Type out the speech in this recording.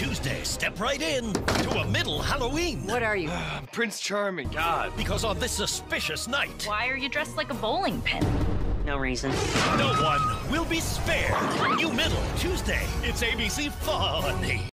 Tuesday, step right in to a middle Halloween. What are you? Prince Charming, God. Because on this suspicious night, Why are you dressed like a bowling pin? No reason. no one will be spared. New middle Tuesday. It's ABC Funny.